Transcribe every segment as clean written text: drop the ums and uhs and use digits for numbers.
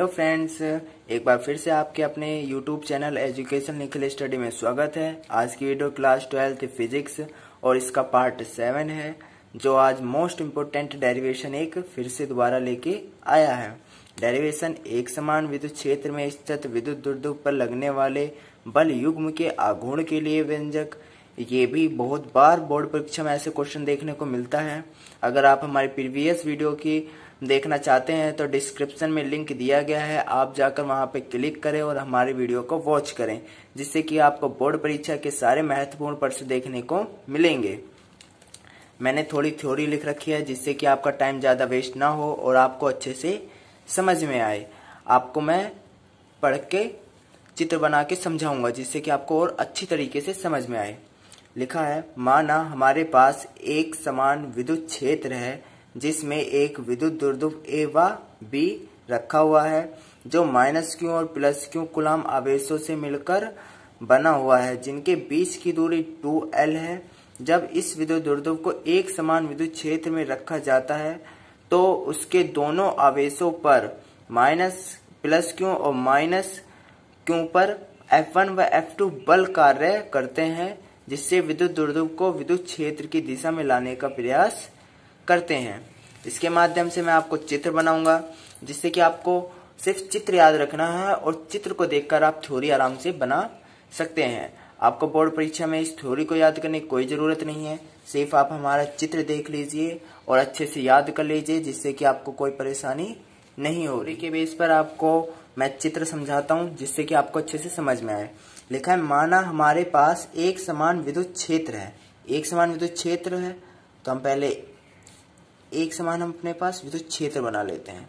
Hello friends, एक बार फिर से आपके अपने YouTube channel education Nikhil study में स्वागत है। आज की वीडियो क्लास 12 फिजिक्स और इसका पार्ट 7 है, जो आज मोस्ट इम्पोर्टेंट डेरिवेशन एक फिर से दोबारा लेके आया है। डेरिवेशन एक समान विद्युत क्षेत्र में स्थित विद्युत दुर्ध्रुव पर लगने वाले बल युग्म के आघूर्ण के लिए व्यंजक। ये भी बहुत बार बोर्ड परीक्षा में ऐसे क्वेश्चन देखने को मिलता है। अगर आप हमारी प्रीवियस वीडियो की देखना चाहते हैं तो डिस्क्रिप्शन में लिंक दिया गया है, आप जाकर वहां पे क्लिक करें और हमारे वीडियो को वॉच करें, जिससे कि आपको बोर्ड परीक्षा के सारे महत्वपूर्ण प्रश्न देखने को मिलेंगे। मैंने थोड़ी थ्योरी लिख रखी है जिससे कि आपका टाइम ज्यादा वेस्ट ना हो और आपको अच्छे से समझ में आए। आपको मैं पढ़ के चित्र बना के समझाऊंगा जिससे कि आपको और अच्छी तरीके से समझ में आए। लिखा है, माना हमारे पास एक समान विद्युत क्षेत्र है जिसमें एक विद्युत दुर्ध्रुव ए व बी रखा हुआ है, जो -q और +q कूलाम आवेशों से मिलकर बना हुआ है, जिनके बीच की दूरी 2L है। जब इस विद्युत दुर्ध्रुव को एक समान विद्युत क्षेत्र में रखा जाता है तो उसके दोनों आवेशों पर +q और -q पर F1 व F2 बल कार्य करते हैं, जिससे विद्युत दुर्ध्रुव को विद्युत क्षेत्र की दिशा में लाने का प्रयास करते हैं। इसके माध्यम से मैं आपको चित्र बनाऊंगा, जिससे कि आपको सिर्फ चित्र याद रखना है और चित्र को देखकर आप थ्योरी आराम से बना सकते हैं। आपको बोर्ड परीक्षा में इस थ्योरी को याद करने की कोई जरूरत नहीं है, सिर्फ आप हमारा चित्र देख लीजिए और अच्छे से याद कर लीजिए, जिससे कि आपको कोई परेशानी नहीं हो रही। के बेस पर आपको मैं चित्र समझाता हूँ जिससे कि आपको अच्छे से समझ में आए। लिखा है, माना हमारे पास एक समान विद्युत क्षेत्र है। एक समान विद्युत क्षेत्र है तो हम पहले एक समान हम अपने पास विद्युत क्षेत्र बना लेते हैं।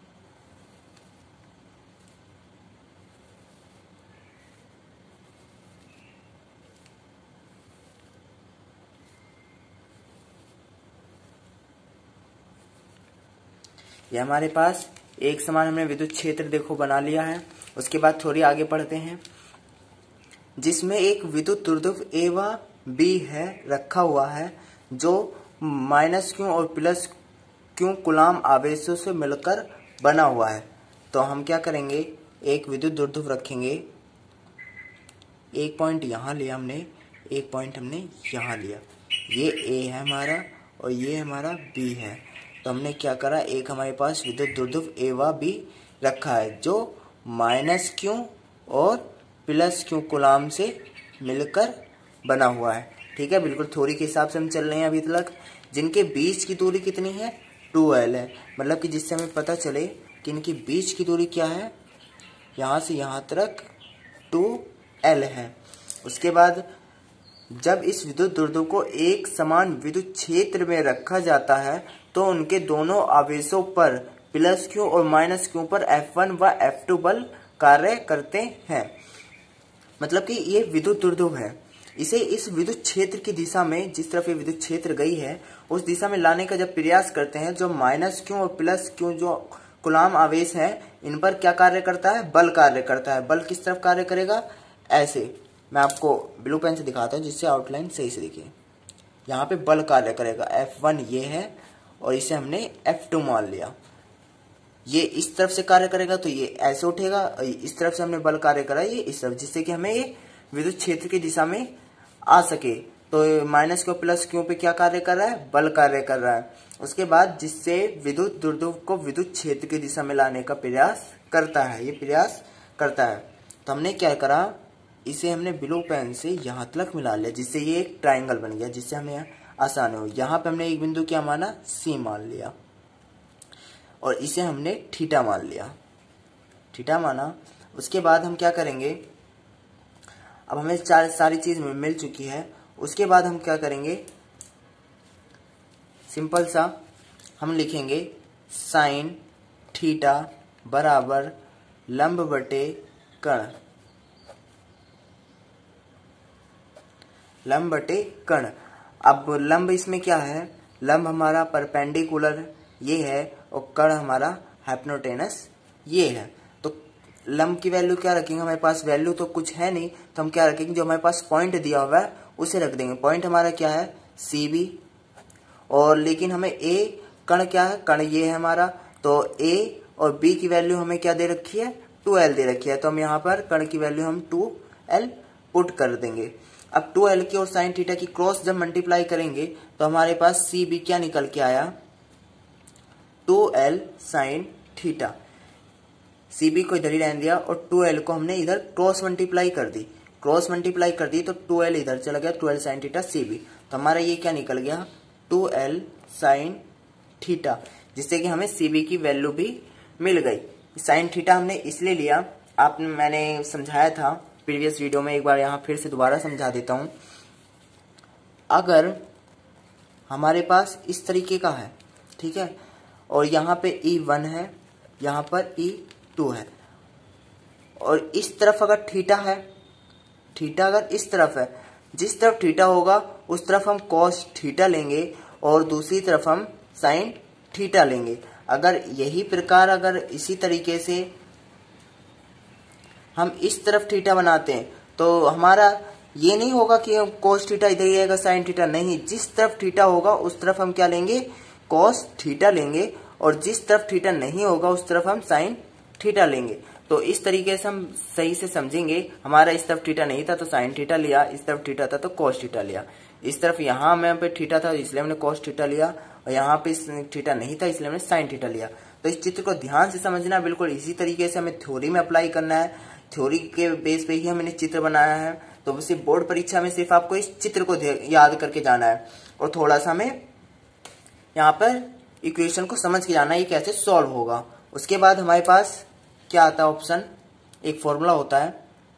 ये हमारे पास एक समान हमने विद्युत क्षेत्र देखो बना लिया है। उसके बाद थोड़ी आगे पढ़ते हैं, जिसमें एक विद्युत दुर्ध्रुव ए व बी है रखा हुआ है, जो -q और +q कूलाम आवेशों से मिलकर बना हुआ है। तो हम क्या करेंगे, एक विद्युत दुर्ध्रुव रखेंगे। एक पॉइंट यहाँ लिया हमने, एक पॉइंट हमने यहाँ लिया। ये A है हमारा और ये हमारा B है। तो हमने क्या करा, एक हमारे पास विद्युत दुर्ध्रुव A व B रखा है, जो -q और +q कूलाम से मिलकर बना हुआ है। ठीक है, बिल्कुल थ्योरी के हिसाब से हम चल रहे हैं अभी तक। जिनके बीच की दूरी कितनी है, 2L है। मतलब कि जिससे हमें पता चले कि इनकी बीच की दूरी क्या है, यहाँ से यहाँ तक 2L है। उसके बाद जब इस विद्युत दुर्ध्रुव को एक समान विद्युत क्षेत्र में रखा जाता है तो उनके दोनों आवेशों पर +q और -q पर F1 व F2 बल कार्य करते हैं। मतलब कि ये विद्युत दुर्ध्रुव है, इसे इस विद्युत क्षेत्र की दिशा में, जिस तरफ ये विद्युत क्षेत्र गई है उस दिशा में लाने का जब प्रयास करते हैं, जो -q और +q जो कूलाम आवेश है, इन पर क्या कार्य करता है, बल कार्य करता है। बल किस तरफ कार्य करेगा, ऐसे मैं आपको ब्लू पेन से दिखाता हूँ जिससे आउटलाइन सही से दिखे। यहाँ पे बल कार्य करेगा, F1 ये है और इसे हमने F2 मान लिया। ये इस तरफ से कार्य करेगा तो ये ऐसे उठेगा, इस तरफ से हमने बल कार्य करा ये इस तरफ, जिससे कि हमें ये विद्युत क्षेत्र की दिशा में आ सके। तो -q +q पे क्या कार्य कर रहा है, बल कार्य कर रहा है। उसके बाद जिससे विद्युत दुर्ध्रुव को विद्युत क्षेत्र की दिशा में लाने का प्रयास करता है, ये प्रयास करता है। तो हमने क्या करा, इसे हमने ब्लू पेन से यहाँ तक मिला लिया, जिससे ये एक ट्राइंगल बन गया, जिससे हमें आसान हो। यहाँ पे हमने एक बिंदु क्या माना, C मान लिया और इसे हमने थीटा मान लिया, थीटा माना। उसके बाद हम क्या करेंगे, अब हमें सारी चीज मिल चुकी है। उसके बाद हम क्या करेंगे, सिंपल सा हम लिखेंगे साइन थीटा बराबर लंब बटे कर्ण, लंब बटे कर्ण। अब लंब इसमें क्या है, लंब हमारा परपेंडिकुलर ये है और कर्ण हमारा हाइपोटेनस ये है। तो लंब की वैल्यू क्या रखेंगे, हमारे पास वैल्यू तो कुछ है नहीं, तो हम क्या रखेंगे, जो हमारे पास पॉइंट दिया हुआ है उसे रख देंगे। पॉइंट हमारा क्या है, CB, और लेकिन हमें A, कर्ण क्या है, कर्ण ये है हमारा, तो A और b की वैल्यू हमें क्या दे रखी है, 2l दे रखी है। तो हम यहाँ पर कर्ण की वैल्यू हम 2l पुट कर देंगे। अब 2l की और साइन थीटा की क्रॉस जब मल्टीप्लाई करेंगे तो हमारे पास सी बी क्या निकल के आया, 2l sine theta. C B को इधर ही रहने दिया और 2l को हमने इधर क्रॉस मल्टीप्लाई कर दी, तो 2l इधर चला गया, 2l sine theta C B. तो हमारा ये क्या निकल गया, 2l साइन थीटा, जिससे कि हमें सी बी की वैल्यू भी मिल गई। साइन थीटा हमने इसलिए लिया, मैंने समझाया था प्रीवियस वीडियो में, एक बार यहाँ फिर से दोबारा समझा देता हूँ। अगर हमारे पास इस तरीके का है, ठीक है, और यहाँ पे E1 है, यहाँ पर E2 है, और इस तरफ अगर थीटा है, थीटा अगर इस तरफ है, जिस तरफ थीटा होगा उस तरफ हम कॉस थीटा लेंगे और दूसरी तरफ हम साइन थीटा लेंगे। अगर यही प्रकार अगर इसी तरीके से हम इस तरफ थीटा बनाते हैं तो हमारा ये नहीं होगा कि हम कॉस थीटा इधर ही आएगा साइन थीटा, नहीं, जिस तरफ थीटा होगा उस तरफ हम क्या लेंगे, कॉस थीटा लेंगे, और जिस तरफ थीटा नहीं होगा उस तरफ हम साइन थीटा लेंगे। तो इस तरीके से हम सही से समझेंगे। हमारा इस तरफ थीटा नहीं था तो साइन थीटा लिया, इस तरफ थीटा था तो कॉस थीटा लिया, इस तरफ यहाँ में पे थीटा था इसलिए हमने कॉस थीटा लिया, और यहाँ पे थीटा नहीं था इसलिए हमने साइन थीटा लिया। तो इस चित्र को ध्यान से समझना, बिल्कुल इसी तरीके से हमें थ्योरी में अप्लाई करना है, थ्योरी के बेस पे ही हमने चित्र बनाया है। तो सिर्फ बोर्ड परीक्षा में सिर्फ आपको इस चित्र को याद करके जाना है और थोड़ा सा हमें यहाँ पर इक्वेशन को समझ के जाना है ये कैसे सॉल्व होगा। उसके बाद हमारे पास क्या आता है ऑप्शन, एक फॉर्मूला होता है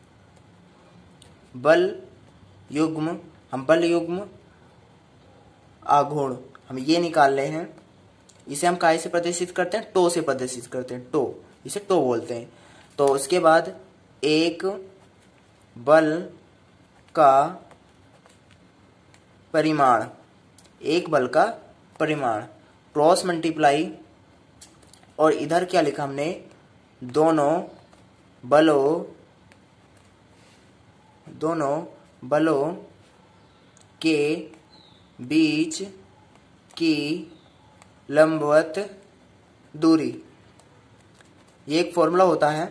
बल युग्म, हम बल युग्म आघूर्ण हम ये निकाल रहे हैं। इसे हम काय से प्रदर्शित करते हैं, टो से प्रदर्शित करते हैं, टो, इसे टो बोलते हैं। तो उसके बाद एक बल का परिमाण, एक बल का परिमाण क्रॉस मल्टीप्लाई, और इधर क्या लिखा हमने, दोनों बलों के बीच की लंबवत दूरी, ये एक फॉर्मूला होता है,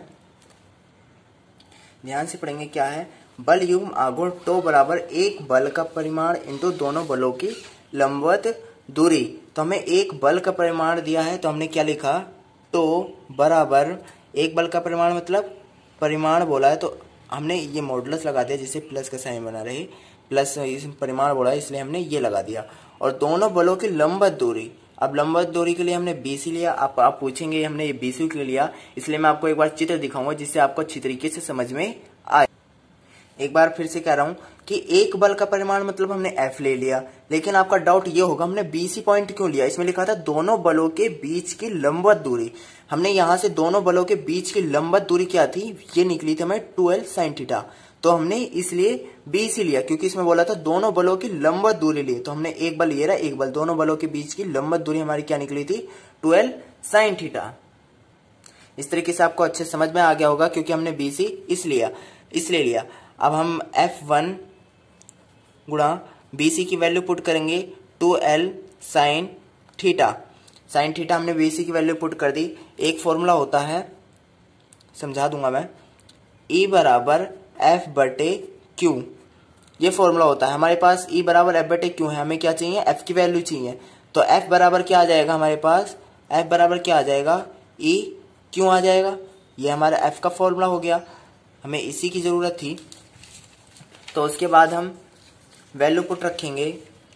ध्यान से पढ़ेंगे क्या है, बल युग्म आघूर्ण टो बराबर एक बल का परिमाण इंटू दोनों बलों की लंबवत दूरी। तो हमें एक बल का परिमाण दिया है तो हमने क्या लिखा, टो बराबर एक बल का परिमाण मतलब परिमाण बोला है तो हमने ये मॉडुलस लगा दिया जिससे प्लस का साइन बना रहे, प्लस इस परिमाण बोला है इसलिए हमने ये लगा दिया, और दोनों बलों की लंबवत दूरी। अब लंबवत दूरी के लिए हमने BC लिया। आप पूछेंगे हमने ये BC क्यों लिया, इसलिए मैं आपको एक बार चित्र दिखाऊंगा जिससे आपको अच्छी तरीके से समझ में आए। एक बार फिर से कह रहा हूं कि एक बल का परिमाण मतलब हमने F ले लिया, लेकिन आपका डाउट ये होगा हमने BC पॉइंट क्यों लिया, इसमें लिखा था दोनों बलों के बीच की लंबवत दूरी। हमने यहां से दोनों बलों के बीच की लंबवत दूरी क्या थी, ये निकली थी हमें 2l साइन थीटा, तो हमने इसलिए BC लिया क्योंकि इसमें बोला था दोनों बलों की लंबवत दूरी लिए। तो हमने एक बल ये रहा, एक बल, दोनों बलों के बीच की लंबवत दूरी हमारी क्या निकली थी, 2l साइन थीटा। इस तरीके से आपको अच्छे समझ में आ गया होगा क्योंकि हमने BC इसलिए लिया। अब हम F1 गुणा BC की वैल्यू पुट करेंगे 2l sine theta. Sine theta हमने BC की वैल्यू पुट कर दी। एक फॉर्मूला होता है, समझा दूंगा मैं, E बराबर F बटे Q, ये फॉर्मूला होता है। हमारे पास E बराबर F बटे Q है, हमें क्या चाहिए, F की वैल्यू चाहिए। तो F बराबर क्या आ जाएगा हमारे पास, F बराबर क्या आ जाएगा, E Q आ जाएगा। ये हमारा F का फॉर्मूला हो गया, हमें इसी की जरूरत थी। तो उसके बाद हम वैल्यू पुट रखेंगे,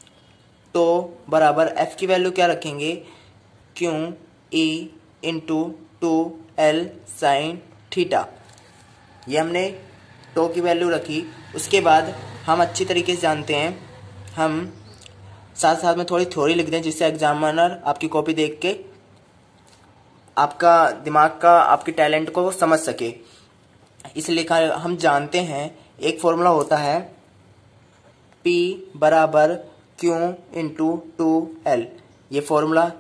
तो बराबर F की वैल्यू क्या रखेंगे, Q E into 2l sine theta, ये हमने टो की वैल्यू रखी। उसके बाद हम अच्छी तरीके से जानते हैं, हम साथ साथ में थोड़ी थ्योरी लिख दें जिससे एग्जामिनर आपकी कॉपी देख के आपका दिमाग का, आपके टैलेंट को समझ सके। इसलिए लिखा हम जानते हैं एक फॉर्मूला होता है P बराबर Q इंटू 2l। ये फॉर्मूला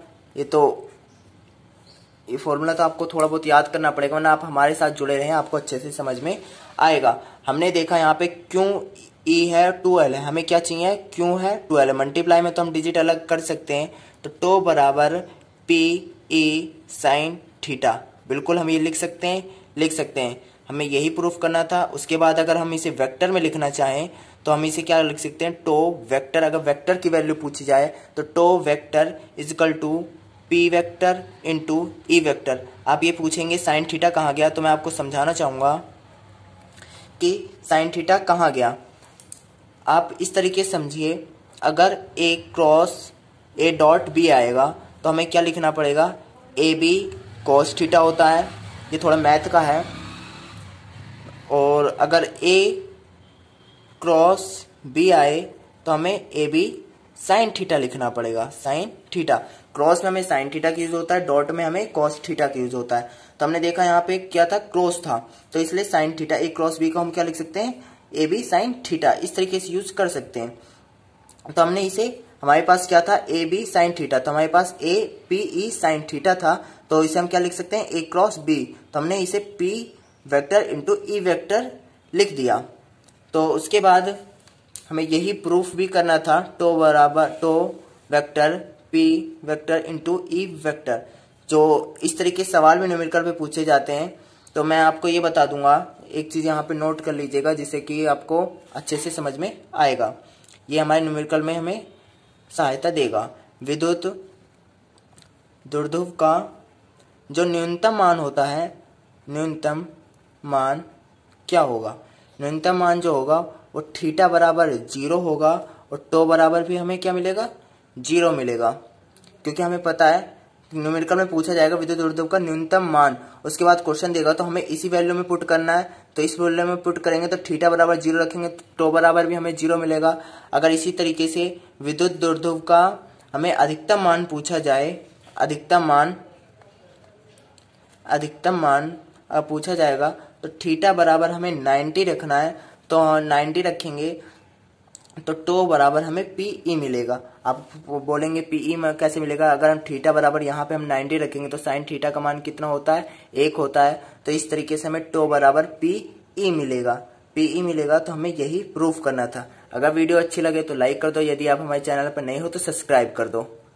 तो आपको थोड़ा बहुत याद करना पड़ेगा, वरना आप हमारे साथ जुड़े रहें, आपको अच्छे से समझ में आएगा। हमने देखा यहाँ पे Q E है, 2l है, हमें क्या चाहिए, Q है, 2l है, मल्टीप्लाई में तो हम डिजिट अलग कर सकते हैं। तो टो बराबर P E साइन थीटा, बिल्कुल हम ये लिख सकते हैं। हमें यही प्रूफ करना था। उसके बाद अगर हम इसे वेक्टर में लिखना चाहें तो हम इसे क्या लिख सकते हैं, टो वेक्टर। अगर वेक्टर की वैल्यू पूछी जाए तो tau vector is equal to P vector into E vector. आप ये पूछेंगे साइन थीटा कहाँ गया, तो मैं आपको समझाना चाहूँगा कि साइन थीटा कहाँ गया। आप इस तरीके से समझिए, अगर A cross A dot B आएगा तो हमें क्या लिखना पड़ेगा, ए बी कॉस थीटा होता है, ये थोड़ा मैथ का है। और अगर ए क्रॉस बी आए तो हमें ए बी साइन थीटा लिखना पड़ेगा, साइन थीटा। क्रॉस में हमें साइन थीटा का यूज होता है, डॉट में हमें कॉस थीटा का यूज होता है। तो हमने देखा यहाँ पे क्या था, क्रॉस था, तो इसलिए sine theta, A cross B को हम क्या लिख सकते हैं, ए बी साइन थीटा, इस तरीके से यूज कर सकते हैं। तो हमने इसे, हमारे पास क्या था, ए बी साइन थीटा, तो हमारे पास A P E sine theta था, तो इसे हम क्या लिख सकते हैं, ए क्रॉस बी। तो हमने इसे P vector into E vector लिख दिया। तो उसके बाद हमें यही प्रूफ भी करना था, टो बराबर tau vector P vector into E vector. जो इस तरीके सवाल भी न्यूमेरिकल पे पूछे जाते हैं। तो मैं आपको ये बता दूंगा, एक चीज यहाँ पे नोट कर लीजिएगा जिससे कि आपको अच्छे से समझ में आएगा। ये हमारे न्यूमेरिकल में हमें सहायता देगा। विद्युत द्विध्रुव का जो न्यूनतम मान होता है, न्यूनतम मान क्या होगा, न्यूनतम मान जो होगा वो थीटा बराबर 0 होगा, और टो बराबर भी हमें क्या मिलेगा, 0 मिलेगा। क्योंकि हमें पता है न्यूमेरिकल में पूछा जाएगा विद्युत द्विध्रुव का न्यूनतम मान, उसके बाद क्वेश्चन देगा तो हमें इसी वैल्यू में पुट करना है। तो इस वैल्यू में पुट करेंगे तो थीटा बराबर 0 रखेंगे तो टो बराबर भी हमें 0 मिलेगा। अगर इसी तरीके से विद्युत द्विध्रुव का हमें अधिकतम मान पूछा जाए, अधिकतम मान पूछा जाएगा तो थीटा बराबर हमें 90 रखना है, तो 90 रखेंगे तो टो बराबर हमें पीई मिलेगा। आप बोलेंगे पीई में कैसे मिलेगा, अगर हम थीटा बराबर यहाँ पे हम 90 रखेंगे तो साइन थीटा का मान कितना होता है, 1 होता है। तो इस तरीके से हमें टो बराबर पीई मिलेगा। तो हमें यही प्रूफ करना था। अगर वीडियो अच्छी लगे तो लाइक कर दो, यदि आप हमारे चैनल पर नए हो तो सब्सक्राइब कर दो।